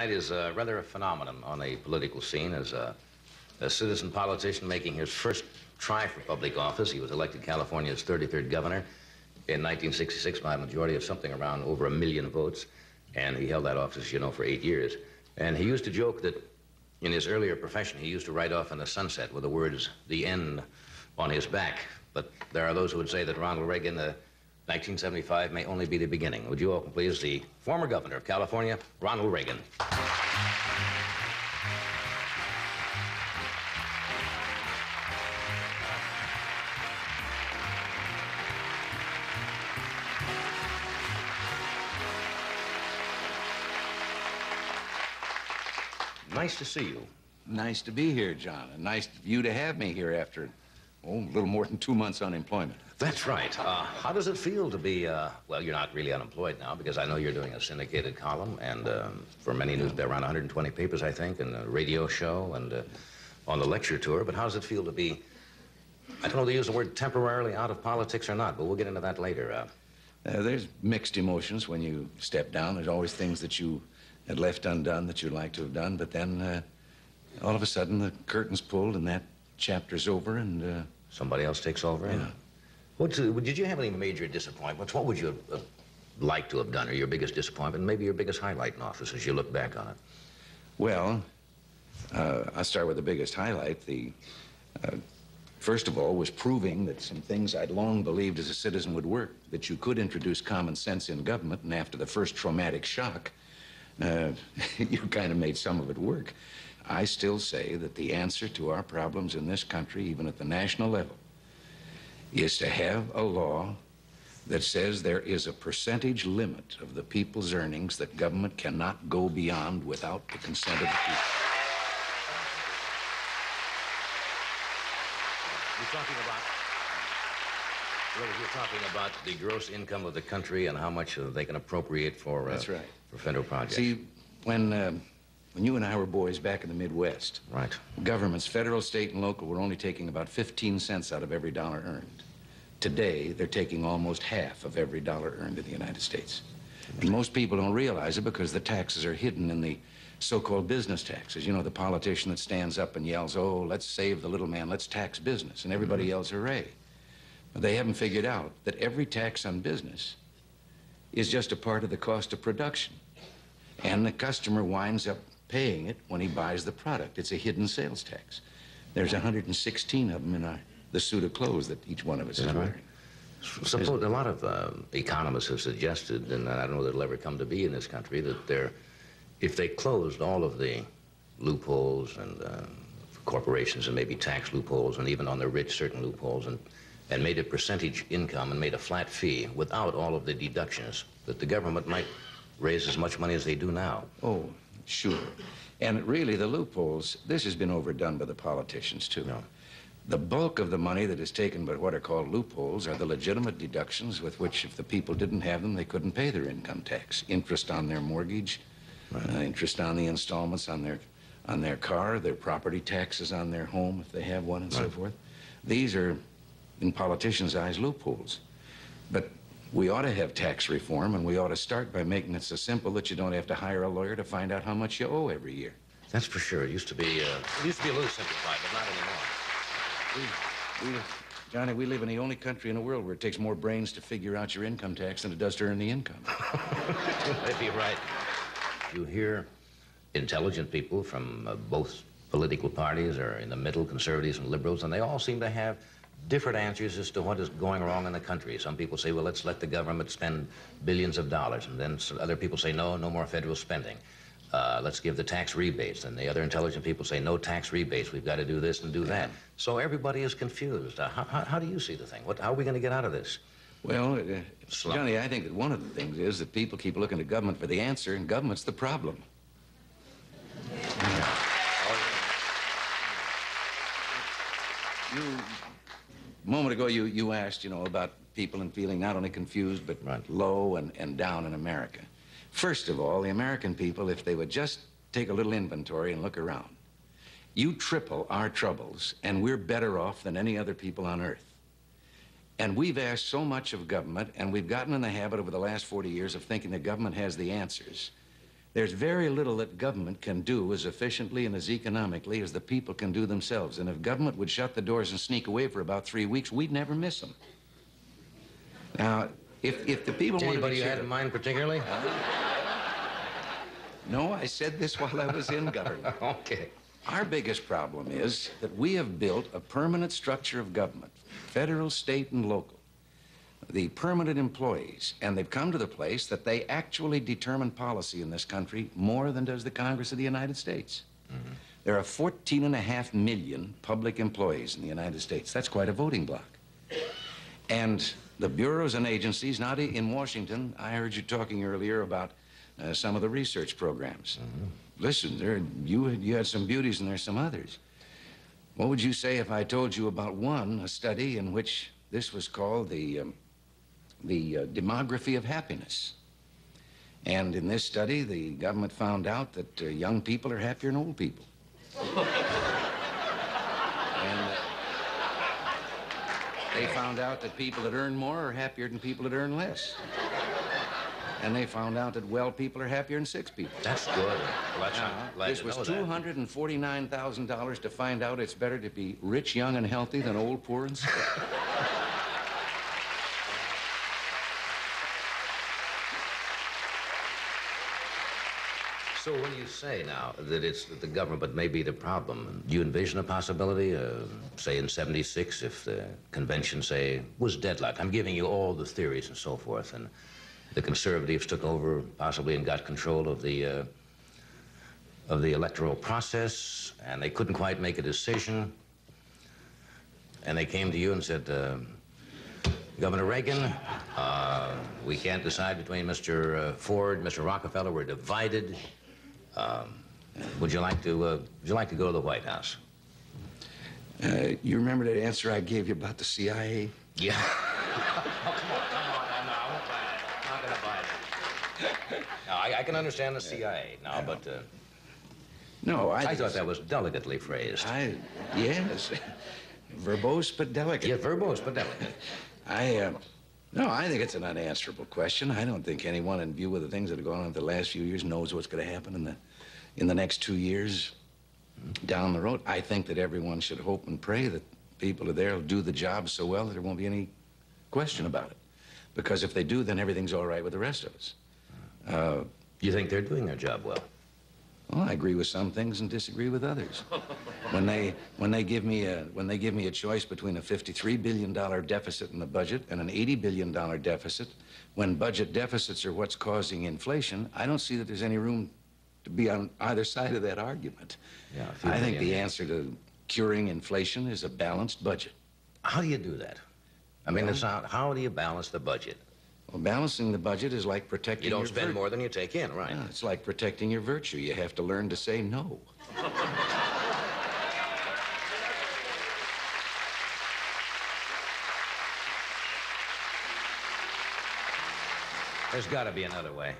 Is rather a phenomenon on the political scene as a citizen politician making his first try for public office. He was elected California's 33rd governor in 1966 by a majority of something around over 1 million votes. And he held that office, you know, for 8 years. And he used to joke that in his earlier profession, he used to ride off in the sunset with the words, "the end," on his back. But there are those who would say that Ronald Reagan, 1975 may only be the beginning. Would you welcome, please, the former governor of California, Ronald Reagan. Nice to see you. Nice to be here, John, and nice of you to have me here after, a little more than 2 months unemployment. That's right. How does it feel to be, well, you're not really unemployed now because I know you're doing a syndicated column and for many news, around 120 papers, I think, and a radio show and on the lecture tour. But how does it feel to be, I don't know if they use the word temporarily out of politics or not, but we'll get into that later. There's mixed emotions when you step down. There's always things that you had left undone that you'd like to have done, but then all of a sudden the curtain's pulled and that chapter's over and... somebody else takes over? Yeah. Did you have any major disappointments? What would you have liked to have done, or your biggest disappointment, maybe your biggest highlight in office as you look back on it? Well, I'll start with the biggest highlight. First of all, was proving that some things I'd long believed as a citizen would work, that you could introduce common sense in government, and after the first traumatic shock, you kind of made some of it work. I still say that the answer to our problems in this country, even at the national level, is to have a law that says there is a percentage limit of the people's earnings that government cannot go beyond without the consent of the people. You're talking about the gross income of the country and how much they can appropriate for, that's right, for federal projects. See, when you and I were boys back in the Midwest, right, governments, federal, state, and local, were only taking about 15 cents out of every dollar earned. Today, they're taking almost half of every dollar earned in the United States. And most people don't realize it because the taxes are hidden in the so-called business taxes. You know, the politician that stands up and yells, "Oh, let's save the little man, let's tax business," and everybody yells, "Hooray." But they haven't figured out that every tax on business is just a part of the cost of production. And the customer winds up paying it when he buys the product. It's a hidden sales tax. There's 116 of them in the suit of clothes that each one of us is wearing. Suppose a lot of economists have suggested, and I don't know that it'll ever come to be in this country, that if they closed all of the loopholes and corporations and maybe tax loopholes and even on the rich certain loopholes and made a percentage income and made a flat fee without all of the deductions, that the government might raise as much money as they do now. Oh, sure. And really, the loopholes, this has been overdone by the politicians, too. No. The bulk of the money that is taken by what are called loopholes are the legitimate deductions with which, if the people didn't have them, they couldn't pay their income tax. Interest on their mortgage, right, interest on the installments on their car, their property taxes on their home, if they have one, and so forth. These are, in politicians' eyes, loopholes. But we ought to have tax reform, and we ought to start by making it so simple that you don't have to hire a lawyer to find out how much you owe every year. That's for sure. It used to be a little simplified, but not anymore. Johnny, we live in the only country in the world where it takes more brains to figure out your income tax than it does to earn the income. You may be right. You hear intelligent people from both political parties or in the middle, conservatives and liberals, and they all seem to have different answers as to what is going wrong in the country. Some people say, well, let's let the government spend billions of dollars. And then other people say, no more federal spending. Let's give the tax rebates. And the other intelligent people say, no tax rebates. We've got to do this and do that. So everybody is confused. How do you see the thing? How are we going to get out of this? Well, Johnny, I think that one of the things is that people keep looking to government for the answer, and government's the problem. Yeah. A moment ago, you asked, about people and feeling not only confused, but low and down in America. First of all, the American people, if they would just take a little inventory and look around, you triple our troubles, and we're better off than any other people on earth. And we've asked so much of government, and we've gotten in the habit over the last 40 years of thinking that government has the answers, There's very little that government can do as efficiently and as economically as the people can do themselves. And if government would shut the doors and sneak away for about 3 weeks, we'd never miss them. Now, if the people want to Anybody be you had in mind particularly? No, I said this while I was in government. Okay. Our biggest problem is that we have built a permanent structure of government, federal, state, and local. The permanent employees, and they've come to the place that they actually determine policy in this country more than does the Congress of the United States. Mm-hmm. There are 14.5 million public employees in the United States. That's quite a voting bloc. And the bureaus and agencies, not in Washington, I heard you talking earlier about some of the research programs. Mm-hmm. Listen, you had some beauties and there's some others. What would you say if I told you about one, a study in which this was called the demography of happiness? And in this study, the government found out that young people are happier than old people. And they found out that people that earn more are happier than people that earn less. And they found out that well people are happier than sick people. That's good. Well, this was $249,000 to find out it's better to be rich, young, and healthy than old, poor, and sick. So when you say now that it's the government but may be the problem, do you envision a possibility, say in '76, if the convention, say, was deadlocked? I'm giving you all the theories and so forth, and the conservatives took over possibly and got control of the electoral process, and they couldn't quite make a decision, and they came to you and said, Governor Reagan, we can't decide between Mr. Ford, Mr. Rockefeller. We're divided. Would you like to go to the White House? You remember that answer I gave you about the CIA? Yeah. Oh, come on. No, I won't buy it. I'm not going to buy it. No, I can understand the CIA now, but... No, I thought that was delicately phrased. Yes. Verbose but delicate. Yeah, verbose but delicate. No, I think it's an unanswerable question. I don't think anyone, in view of the things that have gone on in the last few years, knows what's going to happen in the next 2 years down the road. I think that everyone should hope and pray that people are there will do the job so well that there won't be any question about it. Because if they do, then everything's all right with the rest of us. You think they're doing their job well? Well, I agree with some things and disagree with others. When they give me a choice between a $53 billion deficit in the budget and an $80 billion deficit, when budget deficits are what's causing inflation, I don't see that there's any room to be on either side of that argument. Yeah, I think the answer to curing inflation is a balanced budget. How do you do that? I mean, how do you balance the budget? Well, balancing the budget is like protecting your... You don't spend more than you take in, right? Yeah, it's like protecting your virtue. You have to learn to say no. There's got to be another way.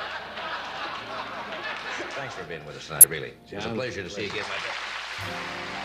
Thanks for being with us tonight, really. It was a pleasure to see you again, my friend.